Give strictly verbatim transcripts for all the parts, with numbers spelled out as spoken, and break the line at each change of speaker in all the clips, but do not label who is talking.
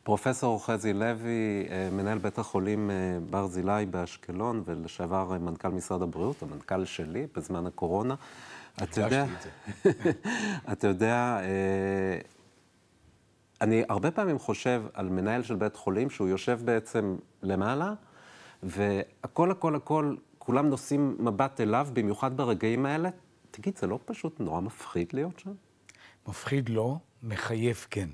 פרופסור חזי לוי, מנהל בית החולים ברזילי באשקלון, ולשעבר מנכ"ל משרד הבריאות, המנכ"ל שלי בזמן הקורונה. אתה יודע, אתה יודע, אני הרבה פעמים חושב על מנהל של בית חולים שהוא יושב בעצם למעלה, והכל, הכל, הכל, כולם נושאים מבט אליו, במיוחד ברגעים האלה. תגיד, זה לא פשוט נורא מפחיד להיות שם?
מפחיד לא, מחייב כן.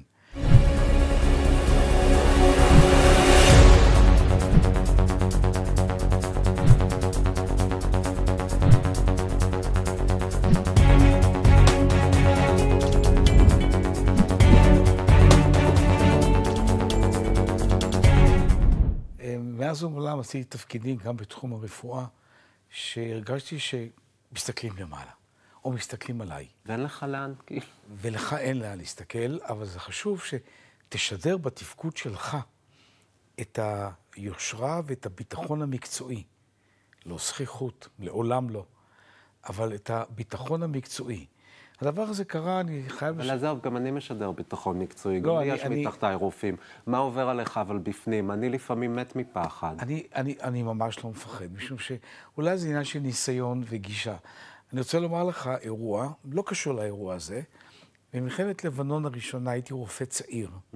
מאז ומעולם עשיתי תפקידים גם בתחום הרפואה, שהרגשתי שמסתכלים למעלה, או מסתכלים עליי.
ואין לך לאן, כאילו.
ולך אין לאן להסתכל, אבל זה חשוב שתשדר בתפקוד שלך את היושרה ואת הביטחון המקצועי. לא זכיחות, לעולם לא, אבל את הביטחון המקצועי. הדבר הזה קרה, אני חייב...
אבל עזוב, גם אני משדר ביטחון מקצועי,
לא,
גם
אני,
לי יש
אני...
מתחתיי רופאים. מה עובר עליך אבל בפנים? אני לפעמים מת מפחד.
אני, אני, אני ממש לא מפחד, משום שאולי זה עניין של ניסיון וגישה. אני רוצה לומר לך אירוע, לא קשור לאירוע הזה, במלחמת לבנון הראשונה הייתי רופא צעיר, mm-hmm.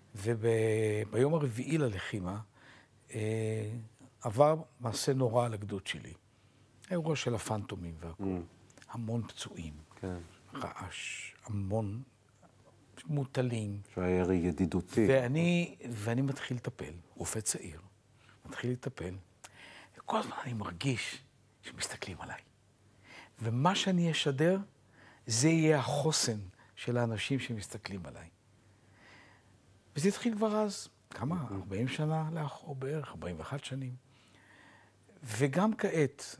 וביום הרביעי ללחימה אה, עבר מעשה נורא על הגדוד שלי. האירוע של הפנטומים והכל. Mm. המון פצועים. כן. רעש, המון מוטלים.
שהיה ירי ידידותי.
ואני, ואני מתחיל לטפל, רופא צעיר, מתחיל לטפל, וכל הזמן אני מרגיש שמסתכלים עליי. ומה שאני אשדר, זה יהיה החוסן של האנשים שמסתכלים עליי. וזה התחיל כבר אז, כמה? ארבעים שנה לאחור בערך, ארבעים ואחת שנים. וגם כעת,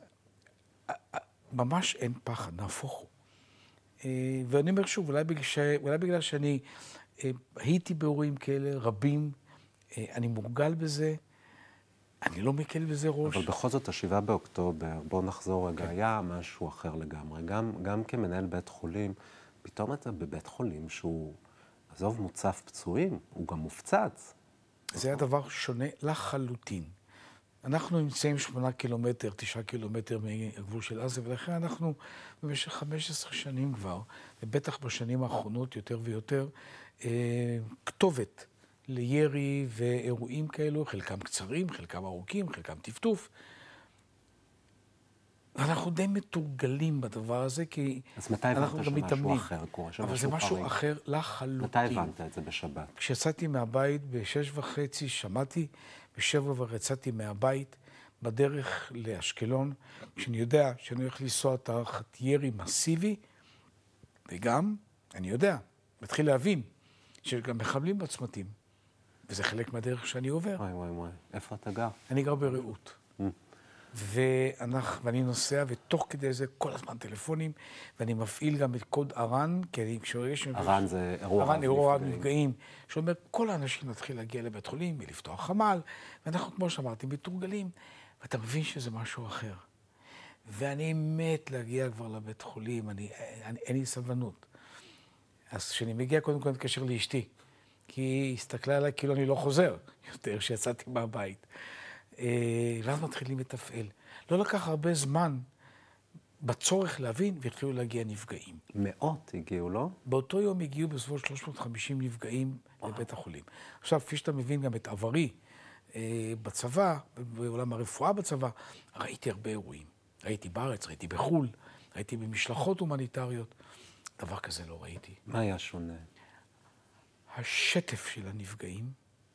ממש אין פחד, נהפוך הוא. ואני אומר שוב, אולי בגלל, ש... אולי בגלל שאני הייתי באירועים כאלה, רבים, אני מורגל בזה, אני לא מקל בזה ראש.
אבל בכל זאת, השבעה באוקטובר, בוא נחזור רגע, היה משהו אחר לגמרי. גם, גם כמנהל בית חולים, פתאום אתה בבית חולים שהוא, עזוב מוצף פצועים, הוא גם מופצץ.
זה היה דבר שונה לחלוטין. אנחנו נמצאים שמונה קילומטר, תשעה קילומטר מהגבול של עזה, ולכן אנחנו במשך חמש עשרה שנים כבר, ובטח בשנים האחרונות יותר ויותר, אה, כתובת לירי ואירועים כאלו, חלקם קצרים, חלקם ארוכים, חלקם טפטוף. ואנחנו די מתורגלים בדבר הזה, כי
אז מתי הבנת שמשהו אחר קורה?
אבל זה משהו אחר לחלוטין.
מתי הבנת את זה בשבת?
כשיצאתי מהבית בשש וחצי, שמעתי, בשבע ורצאתי מהבית, בדרך לאשקלון, כשאני יודע שאני הולך לנסוע תחת ירי מסיבי, וגם, אני יודע, מתחיל להבין, שגם מחבלים בצמתים, וזה חלק מהדרך שאני עובר.
וואי, וואי, וואי. איפה אתה גר?
אני גר ברעות. Mm. ואנחנו, ואני נוסע, ותוך כדי זה כל הזמן טלפונים, ואני מפעיל גם את קוד ארן, כי אני כשיש...
ארן זה אירוע רב
נפגעים. ארן אירוע רב נפגעים, שאומר, כל האנשים נתחיל להגיע לבית חולים, ולפתוח חמ"ל, ואנחנו, כמו שאמרתי, מתורגלים, ואתה מבין שזה משהו אחר. ואני מת להגיע כבר לבית חולים, אני, אני, אין לי סבלנות. אז כשאני מגיע, קודם כל נתקשר לאשתי, כי היא הסתכלה עליי כאילו אני לא חוזר יותר, שיצאתי מהבית. ואז מתחילים לתפעל. לא לקח הרבה זמן בצורך להבין, והתחילו להגיע נפגעים.
מאות הגיעו, לא?
באותו יום הגיעו בסביבות שלוש מאות וחמישים נפגעים לבית החולים. עכשיו, כפי שאתה מבין גם את עברי בצבא, בעולם הרפואה בצבא, ראיתי הרבה אירועים. ראיתי בארץ, ראיתי בחול, ראיתי במשלחות הומניטריות. דבר כזה לא ראיתי.
מה היה שונה?
השטף של הנפגעים,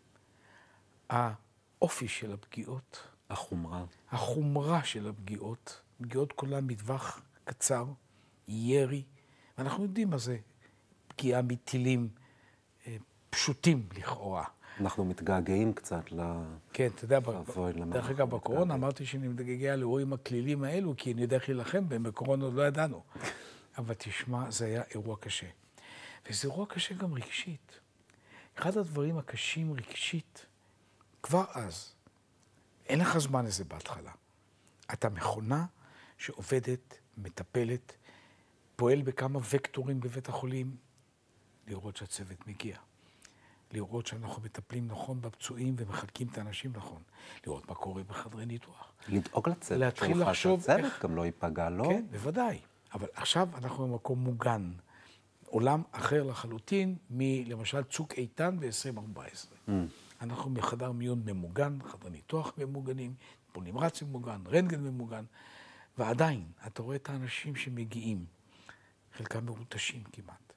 האופי של הפגיעות,
החומרה.
החומרה של הפגיעות, פגיעות כולן מטווח קצר, ירי, ואנחנו יודעים מה זה פגיעה מטילים אה, פשוטים לכאורה.
אנחנו מתגעגעים קצת ל...
כן, אתה יודע, דרך אגב, בקורונה אמרתי שאני מתגעגע לאירועים הכלילים האלו, כי אני יודע איך להילחם בהם, בקורונה עוד לא ידענו. אבל תשמע, זה היה אירוע קשה. וזה אירוע קשה גם רגשית. אחד הדברים הקשים רגשית, כבר אז, אין לך זמן לזה בהתחלה. אתה מכונה שעובדת, מטפלת, פועל בכמה וקטורים בבית החולים, לראות שהצוות מגיע. לראות שאנחנו מטפלים נכון בפצועים ומחלקים את האנשים נכון. לראות מה קורה בחדרי ניתוח.
לדאוג לצוות
להתחיל
שלך,
לחשוב
שהצוות
איך-
גם לא ייפגע, לא?
כן, בוודאי. אבל עכשיו אנחנו במקום מוגן. עולם אחר לחלוטין מלמשל צוק איתן ב-עשרים ארבע עשרה.
Mm.
אנחנו מחדר מיון ממוגן, חדר ניתוח ממוגנים, טיפול נמרץ ממוגן, רנטגן ממוגן, ועדיין, אתה רואה את האנשים שמגיעים, חלקם מרוטשים כמעט.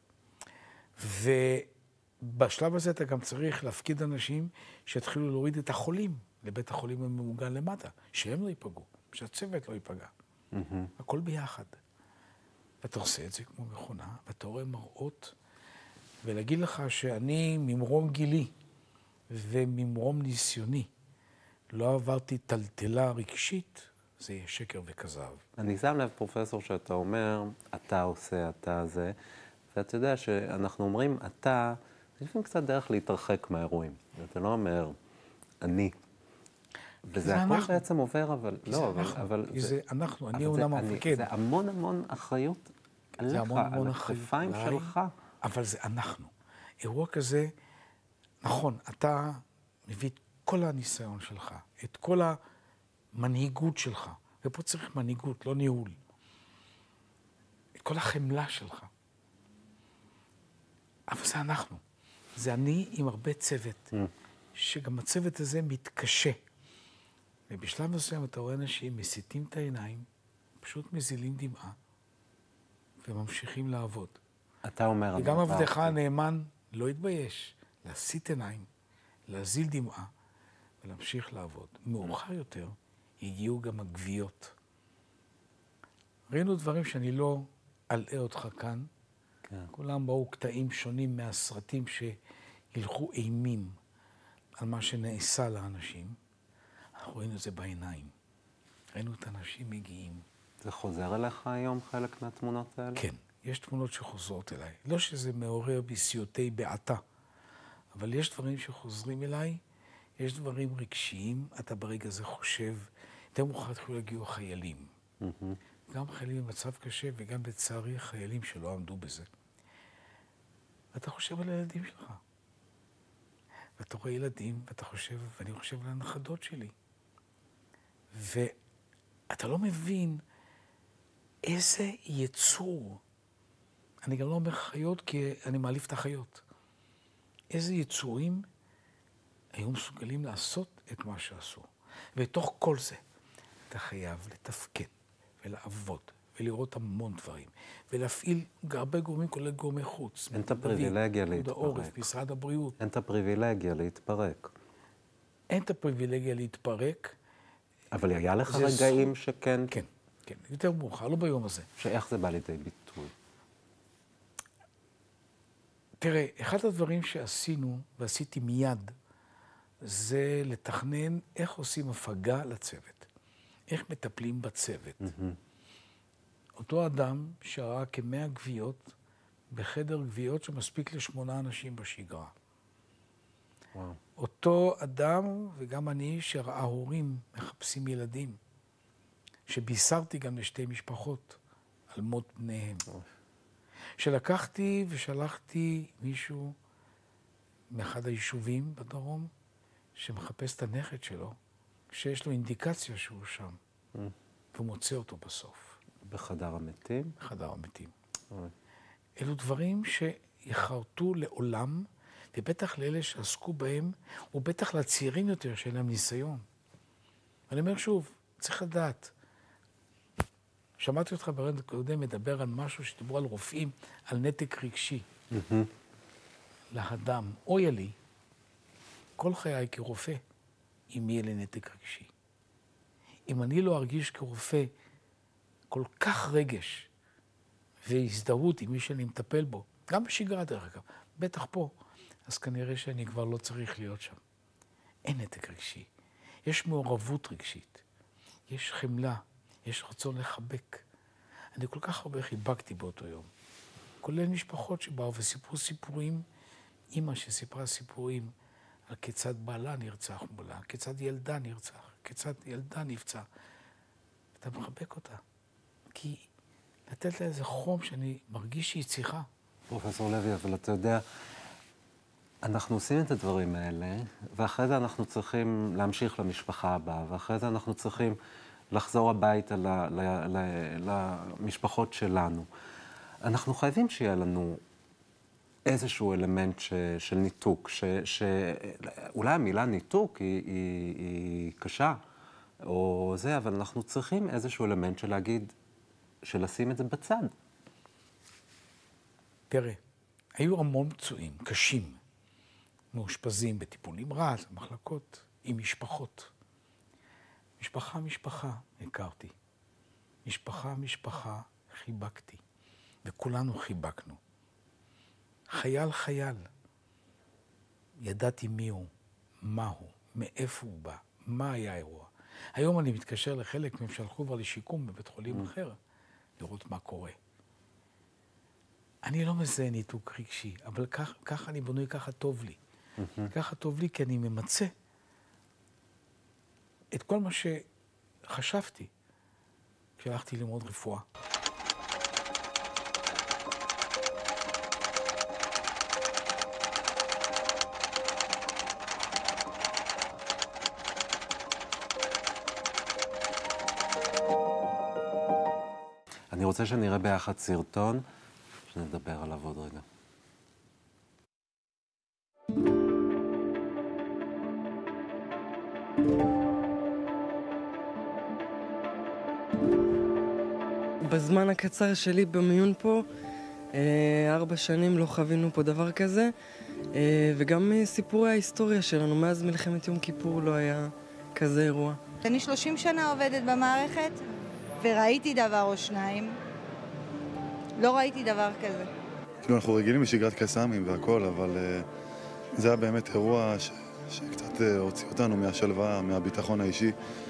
ובשלב הזה אתה גם צריך להפקיד אנשים שיתחילו להוריד את החולים לבית החולים הממוגן למטה, שהם לא ייפגעו, שהצוות לא ייפגע.
Mm-hmm.
הכל ביחד. ואתה עושה את זה כמו מכונה, ואתה רואה מראות, ולהגיד לך שאני ממרום גילי וממרום ניסיוני לא עברתי טלטלה רגשית, זה יהיה שקר וכזב.
אני שם לב, פרופסור, שאתה אומר, אתה עושה, אתה זה, ואתה יודע שאנחנו אומרים, אתה, זה לפעמים קצת דרך להתרחק מהאירועים. אתה לא אומר, אני. וזה הכל
אנחנו.
בעצם עובר, אבל
כי
לא,
זה
אבל...
אנחנו,
אבל
כי זה אנחנו, אני
אבל
אומנם
זה- אני-
המפקד.
זה המון המון אחריות עליך,
זה המון המון
על
אחריות
הכתפיים
עליי,
שלך.
אבל זה אנחנו. אירוע כזה, נכון, אתה מביא את כל הניסיון שלך, את כל המנהיגות שלך, ופה צריך מנהיגות, לא ניהול. את כל החמלה שלך. אבל זה אנחנו. זה אני עם הרבה צוות, שגם הצוות הזה מתקשה. ובשלב מסוים אתה רואה אנשים מסיתים את העיניים, פשוט מזילים דמעה, וממשיכים לעבוד.
אתה אומר...
וגם
הדבר
עבדך
הזה.
הנאמן לא התבייש להסיט עיניים, להזיל דמעה ולהמשיך לעבוד. מאוחר יותר הגיעו גם הגוויות. ראינו דברים שאני לא אלאה אותך כאן.
כן.
כולם באו קטעים שונים מהסרטים שהלכו אימים על מה שנעשה לאנשים. אנחנו ראינו את זה בעיניים. ראינו את האנשים מגיעים.
זה חוזר אליך היום, חלק מהתמונות האלה?
כן, יש תמונות שחוזרות אליי. לא שזה מעורר בסיוטי בעתה, אבל יש דברים שחוזרים אליי, יש דברים רגשיים, אתה ברגע הזה חושב, יותר מאוחר התחילו להגיעו חיילים.
מהמם.
גם חיילים במצב קשה וגם בצערי חיילים שלא עמדו בזה. ואתה חושב על הילדים שלך. ואתה רואה ילדים, ואתה חושב, ואני חושב על הנכדות שלי. ואתה לא מבין איזה יצור. אני גם לא אומר חיות, כי אני מעליף את החיות. איזה יצורים היו מסוגלים לעשות את מה שעשו. ותוך כל זה, אתה חייב לתפקד ולעבוד ולראות המון דברים, ולהפעיל הרבה גורמים, כולל גורמי חוץ.
אין את הפריבילגיה
פיקוד
להתפרק.
העורף, משרד הבריאות.
אין את הפריבילגיה להתפרק.
אין את הפריבילגיה להתפרק.
אבל היה לך
זה
רגעים שכן,
כן, כן, יותר מאוחר, לא ביום הזה.
שאיך זה בא לידי ביטוי?
תראה, אחד הדברים שעשינו, ועשיתי מיד, זה לתכנן איך עושים הפגה לצוות. איך מטפלים בצוות. אותו אדם שראה כמאה גוויות בחדר גוויות שמספיק לשמונה אנשים בשגרה.
וואו.
אותו אדם וגם אני שראה הורים מחפשים ילדים, שבישרתי גם לשתי משפחות על מות בניהם. שלקחתי ושלחתי מישהו מאחד היישובים בדרום, שמחפש את הנכד שלו, שיש לו אינדיקציה שהוא שם, והוא מוצא אותו בסוף.
בחדר המתים?
בחדר המתים.
אוי.
אלו דברים שיחרטו לעולם, ובטח לאלה שעסקו בהם, ובטח לצעירים יותר שאין להם ניסיון. אני אומר שוב, צריך לדעת. שמעתי אותך ברנד קודם מדבר על משהו שדיברו על רופאים, על נתק רגשי. לאדם, אוי לי, כל חיי כרופא, אם יהיה לי נתק רגשי. אם אני לא ארגיש כרופא כל כך רגש והזדהות עם מי שאני מטפל בו, גם בשגרה דרך אגב, בטח פה, אז כנראה שאני כבר לא צריך להיות שם. אין נתק רגשי. יש מעורבות רגשית. יש חמלה. יש רצון לחבק. אני כל כך הרבה חיבקתי באותו יום. כולל משפחות שבאו וסיפרו סיפורים, אמא שסיפרה סיפורים על כיצד בעלה נרצח מולה, כיצד ילדה נרצח, כיצד ילדה נפצע. אתה מחבק אותה. כי לתת לה איזה חום שאני מרגיש שהיא צריכה.
פרופסור לוי, אבל אתה יודע, אנחנו עושים את הדברים האלה, ואחרי זה אנחנו צריכים להמשיך למשפחה הבאה, ואחרי זה אנחנו צריכים לחזור הביתה ל, ל, ל, למשפחות שלנו. אנחנו חייבים שיהיה לנו איזשהו אלמנט ש, של ניתוק, ש, ש, אולי המילה ניתוק היא, היא, היא קשה, או זה, אבל אנחנו צריכים איזשהו אלמנט של להגיד, של לשים את זה בצד.
תראה, היו המון פצועים, קשים, מאושפזים בטיפול נמרץ, במחלקות, עם משפחות. משפחה, משפחה, הכרתי. משפחה, משפחה, חיבקתי. וכולנו חיבקנו. חייל, חייל. ידעתי מי הוא, מה הוא, מאיפה הוא בא, מה היה האירוע. היום אני מתקשר לחלק מהם שהלכו כבר לשיקום בבית חולים אחר, לראות מה קורה. אני לא מזהה ניתוק רגשי, אבל כך, כך אני בנוי, ככה טוב לי. ככה טוב לי כי אני ממצא את כל מה שחשבתי כשהלכתי ללמוד רפואה.
אני רוצה שנראה ביחד סרטון, שנדבר עליו עוד רגע.
בזמן הקצר שלי במיון פה, ארבע שנים לא חווינו פה דבר כזה, וגם סיפורי ההיסטוריה שלנו, מאז מלחמת יום כיפור לא היה כזה אירוע.
אני שלושים שנה עובדת במערכת, וראיתי דבר או שניים. לא ראיתי דבר כזה.
כאילו אנחנו רגילים לשגרת קסאמים והכל, אבל uh, זה היה באמת אירוע ש... שקצת uh, הוציא אותנו מהשלווה, מהביטחון האישי.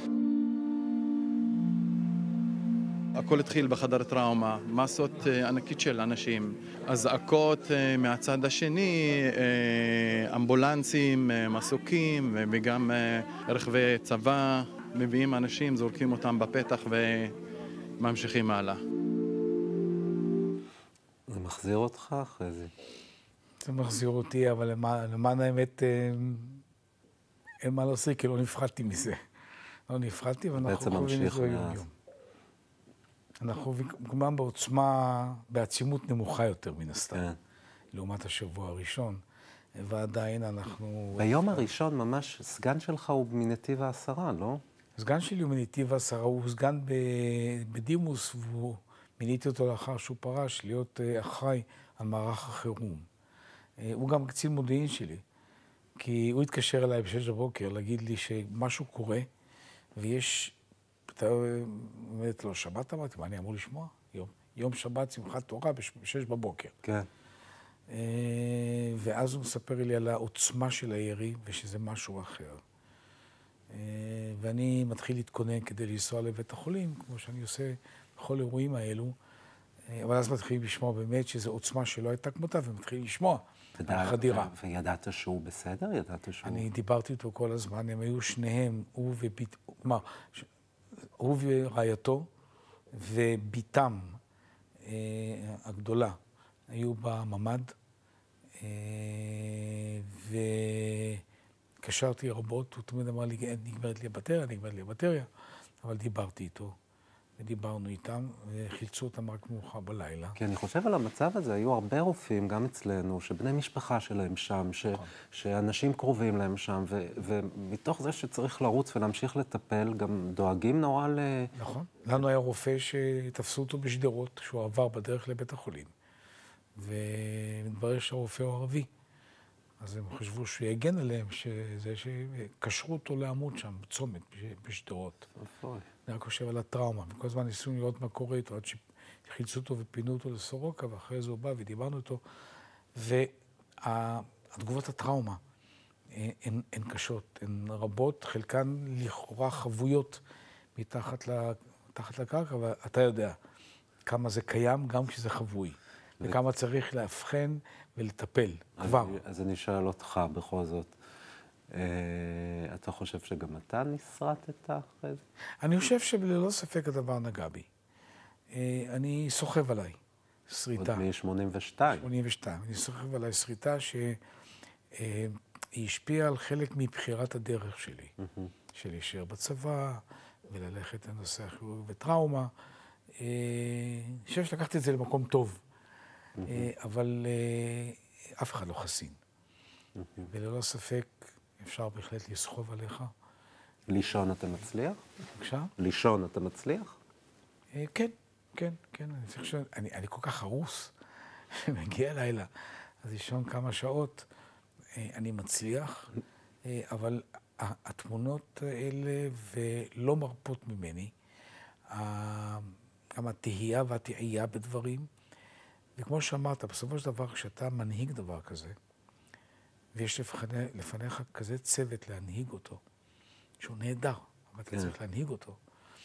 הכל התחיל בחדר טראומה, מסות uh, ענקית של אנשים, הזעקות uh, מהצד השני, uh, אמבולנסים, uh, מסוקים וגם uh, רכבי צבא, מביאים אנשים, זורקים אותם בפתח וממשיכים הלאה.
זה מחזיר אותך אחרי זה?
זה מחזיר אותי, אבל למען, למען האמת אין מה לעשות, כי לא נפחדתי מזה. לא נפחדתי, ואנחנו חווים את זה יום-יום. אנחנו חווים גם בעוצמה, בעצימות נמוכה יותר מן הסתם, כן. לעומת השבוע הראשון, ועדיין אנחנו...
ביום הראשון ממש סגן שלך הוא מנתיב העשרה, לא?
סגן שלי הוא מנתיב העשרה, הוא סגן בדימוס, והוא... מיניתי אותו לאחר שהוא פרש להיות אחראי על מערך החירום. הוא גם קצין מודיעין שלי, כי הוא התקשר אליי בשש בבוקר להגיד לי שמשהו קורה, ויש, אתה אומרת לו, שבת אמרתי, מה אני אמור לשמוע? יום, יום שבת, שמחת תורה, בשש בבוקר.
כן.
ואז הוא מספר לי על העוצמה של הירי, ושזה משהו אחר. ואני מתחיל להתכונן כדי לנסוע לבית החולים, כמו שאני עושה בכל אירועים האלו, אבל אז מתחילים לשמוע באמת שזו עוצמה שלא הייתה כמותה, ומתחילים לשמוע על החדירה.
וידעת שהוא בסדר? ידעת שהוא...
אני דיברתי איתו כל הזמן, הם היו שניהם, הוא וביט... כלומר, הוא ורעייתו וביתם הגדולה היו בממ"ד, וקשרתי רבות, הוא תמיד אמר לי, נגמרת לי הבטריה, נגמרת לי הבטריה, אבל דיברתי איתו. ודיברנו איתם, וחילצו אותם רק מאוחר בלילה.
כי אני חושב על המצב הזה, היו הרבה רופאים, גם אצלנו, שבני משפחה שלהם שם, ש... שאנשים קרובים להם שם, ו... ומתוך זה שצריך לרוץ ולהמשיך לטפל, גם דואגים נורא ל...
נכון. לנו היה רופא שתפסו אותו בשדרות, שהוא עבר בדרך לבית החולים, ומתברר שהרופא הוא ערבי. אז הם חשבו שהוא יגן עליהם, שזה שקשרו אותו לעמוד שם, בצומת, בשדרות.
אופוי.
אני רק חושב על הטראומה, וכל הזמן ניסו לראות מה קורה איתו, עד שחילצו אותו ופינו אותו לסורוקה, ואחרי זה הוא בא ודיברנו איתו. והתגובות הטראומה הן, הן קשות, הן רבות, חלקן לכאורה חבויות מתחת, מתחת לקרקע, ואתה יודע כמה זה קיים גם כשזה חבוי, וכמה צריך להבחן ולטפל כבר.
אז אני שואל אותך בכל זאת, אתה חושב שגם אתה נסרטת אחרי זה?
אני חושב שללא ספק הדבר נגע בי. אני סוחב עליי שריטה.
עוד מ-שמונים ושתיים.
שמונים ושתיים. אני סוחב עליי שריטה אה, היא השפיעה על חלק מבחירת הדרך שלי, של להישאר בצבא וללכת לנושא הכירורגיה וטראומה. אה, אני חושב שלקחתי את זה למקום טוב, אה, אבל אה, אף אחד לא חסין. וללא ספק אפשר בהחלט לסחוב עליך.
לישון אתה מצליח?
בבקשה?
לישון אתה מצליח?
אה, כן, כן, כן. אני צריך ש... אני, אני כל כך הרוס, מגיע לילה, אז לישון כמה שעות, אה, אני מצליח, אה, אבל התמונות האלה ולא מרפות ממני, גם התהייה והתהייה בדברים, וכמו שאמרת, בסופו של דבר, כשאתה מנהיג דבר כזה, ויש לפני, לפניך כזה צוות להנהיג אותו, שהוא נהדר, אבל אתה צריך להנהיג אותו.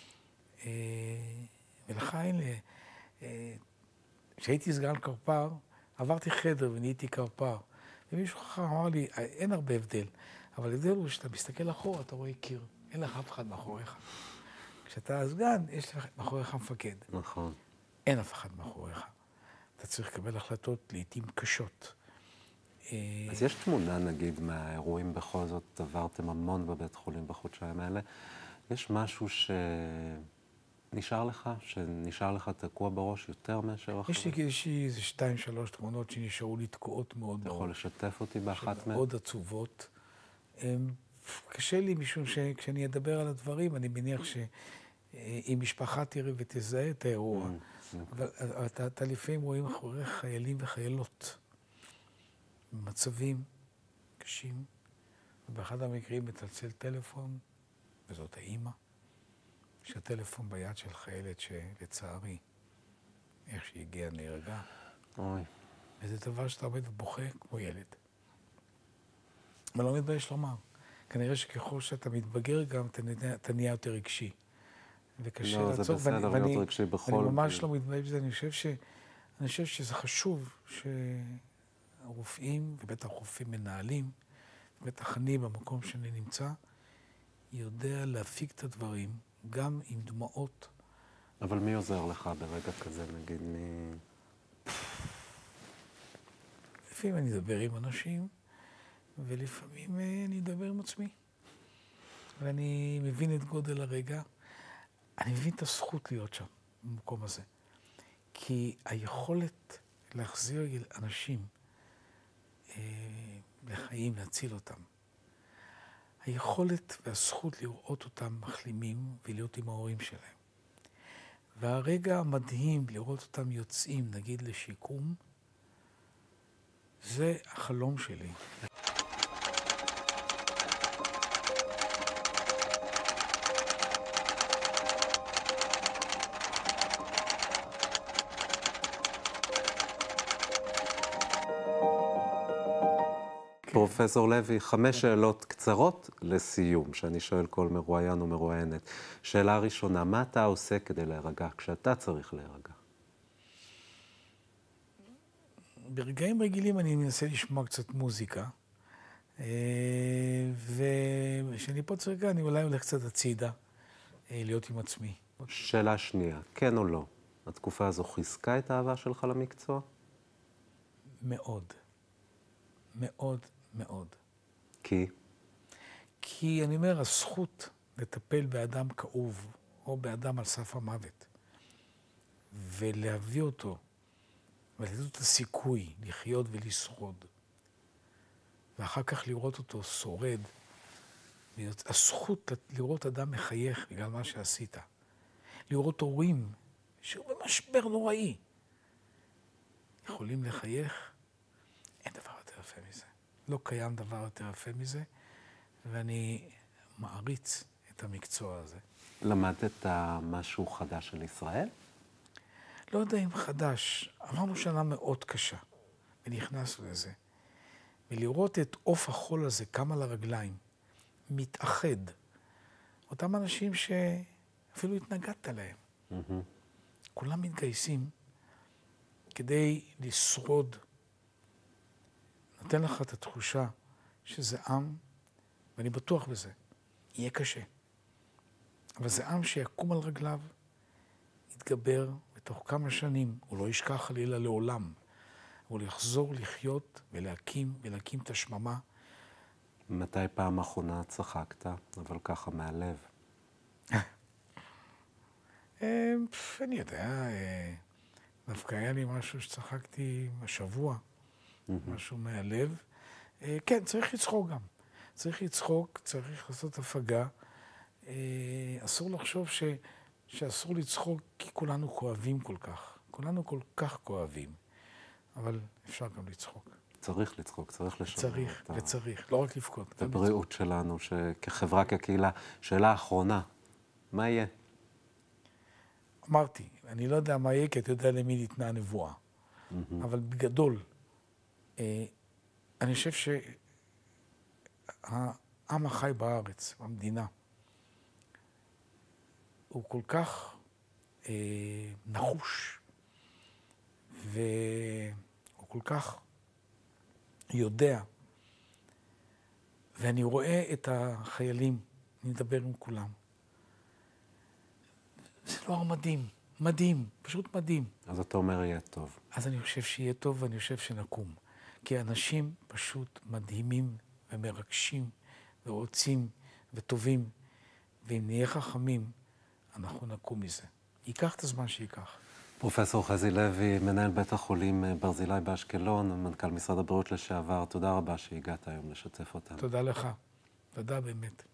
ולך אין לי... כשהייתי סגן קרפ"ר, עברתי חדר ונהייתי קרפ"ר, ומישהו חכם אמר לי, אין הרבה הבדל, אבל ההבדל הוא שאתה מסתכל אחורה, אתה רואה קיר, אין לך אף אחד מאחוריך. כשאתה סגן, יש לך מאחוריך מפקד.
נכון.
אין אף אחד מאחוריך. אתה צריך לקבל החלטות לעתים קשות.
אז יש תמונה, נגיד, מהאירועים בכל זאת, עברתם המון בבית חולים בחודשיים האלה. יש משהו שנשאר לך, שנשאר לך תקוע בראש יותר מאשר אחרי?
יש לי, יש לי איזה שתיים, שלוש תמונות שנשארו לי תקועות מאוד מאוד.
אתה יכול לשתף אותי באחת מהן?
מאוד עצובות. קשה לי משום שכשאני אדבר על הדברים, אני מניח שאם משפחה תראה ותזהה את האירוע, אבל אתה לפעמים רואים אחרי חיילים וחיילות. במצבים קשים, ובאחד המקרים מצלצל טלפון, וזאת האימא, שהטלפון ביד של חיילת שלצערי, איך שהיא הגיעה נהרגה.
אוי.
וזה דבר שאתה עומד ובוכה כמו ילד. אבל לא מתבייש לומר. כנראה שככל שאתה מתבגר גם, אתה נהיה יותר רגשי. וקשה
לא,
לעצור.
זה בסדר
ואני,
להיות רגשי בכל...
אני ממש לא מתבייש בזה. אני חושב, ש, אני חושב שזה חשוב ש... הרופאים, ובטח רופאים מנהלים, ובטח אני במקום שאני נמצא, יודע להפיק את הדברים, גם עם דמעות.
אבל מי עוזר לך ברגע כזה, נגיד, מי...
לפעמים אני אדבר עם אנשים, ולפעמים אני אדבר עם עצמי. ואני מבין את גודל הרגע. אני מבין את הזכות להיות שם, במקום הזה. כי היכולת להחזיר אנשים, לחיים, להציל אותם. היכולת והזכות לראות אותם מחלימים ולהיות עם ההורים שלהם. והרגע המדהים לראות אותם יוצאים, נגיד לשיקום, זה החלום שלי.
פרופסור לוי, חמש שאלות קצרות לסיום, שאני שואל כל מרואיין ומרואיינת. שאלה ראשונה, מה אתה עושה כדי להירגע, כשאתה צריך להירגע?
ברגעים רגילים אני מנסה לשמוע קצת מוזיקה, וכשאני פה צריך, אני אולי הולך קצת הצידה, להיות עם עצמי.
שאלה שנייה, כן או לא? התקופה הזו חיזקה את האהבה שלך למקצוע?
מאוד. מאוד מאוד.
כי?
כי אני אומר, הזכות לטפל באדם כאוב, או באדם על סף המוות, ולהביא אותו, ולתת לו את הסיכוי לחיות ולשרוד, ואחר כך לראות אותו שורד, הזכות לראות אדם מחייך בגלל מה שעשית, לראות הורים שהוא במשבר נוראי, יכולים לחייך, אין דבר יותר יפה מזה. לא קיים דבר יותר יפה מזה, ואני מעריץ את המקצוע הזה.
למדת משהו חדש על ישראל?
לא יודע אם חדש. אמרנו שנה מאוד קשה, ונכנסנו לזה. ולראות את עוף החול הזה, קם על הרגליים, מתאחד. אותם אנשים שאפילו התנגדת להם. Mm-hmm. כולם מתגייסים כדי לשרוד. נותן לך את התחושה שזה עם, ואני בטוח בזה, יהיה קשה. אבל זה עם שיקום על רגליו, יתגבר בתוך כמה שנים, הוא לא ישכח חלילה לעולם. הוא לחזור לחיות ולהקים, ולהקים את השממה.
מתי פעם אחרונה צחקת, אבל ככה מהלב?
אה, פף, אני יודע, אה, דווקא היה לי משהו שצחקתי השבוע, משהו מהלב. אה, כן, צריך לצחוק גם. צריך לצחוק, צריך לעשות הפגה. אה, אסור לחשוב ש, שאסור לצחוק כי כולנו כואבים כל כך. כולנו כל כך כואבים, אבל אפשר גם לצחוק.
צריך לצחוק, צריך לשמור
צריך,
את ה-
וצריך, לא רק לבכות.
את
גם לצחוק.
הבריאות שלנו, שכחברה, כקהילה. שאלה אחרונה, מה יהיה?
אמרתי, אני לא יודע מה יהיה, כי אתה יודע למי ניתנה הנבואה. אבל בגדול, אה, אני חושב שהעם החי בארץ, המדינה, הוא כל כך אה, נחוש, והוא כל כך יודע, ואני רואה את החיילים, אני מדבר עם כולם. זה לא מדהים, מדהים, פשוט מדהים.
אז אתה אומר יהיה טוב.
אז אני חושב שיהיה טוב ואני חושב שנקום. כי אנשים פשוט מדהימים ומרגשים ורוצים וטובים, ואם נהיה חכמים, אנחנו נקום מזה. ייקח את הזמן שייקח.
פרופסור חזי לוי, מנהל בית החולים ברזילי באשקלון, מנכ"ל משרד הבריאות לשעבר, תודה רבה שהגעת היום לשתף אותנו.
תודה לך. תודה באמת.